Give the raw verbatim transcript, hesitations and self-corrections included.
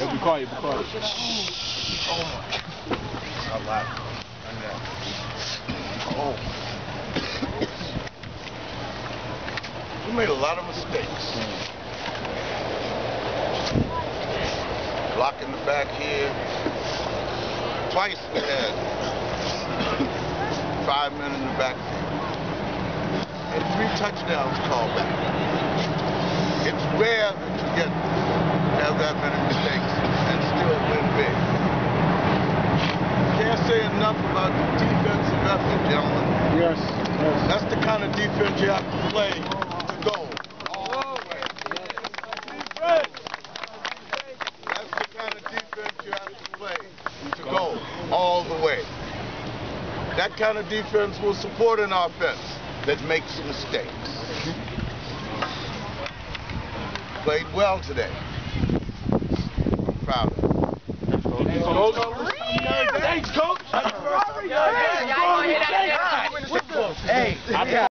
Yeah, be quiet, be quiet. Oh my. A lot. Oh. We made a lot of mistakes. Block in the back here. Twice we had five men in the back. And three touchdowns called back. It's rare that you get have that many mistakes and still win big. Can't say enough about the defensive effort, gentlemen. Yes, yes. That's the kind of defense you have to play to go. That's the kind of defense you have to play to go all the way. That kind of defense will support an offense that makes mistakes. Played well today. I'm proud of it. Thanks, Coach. Hey,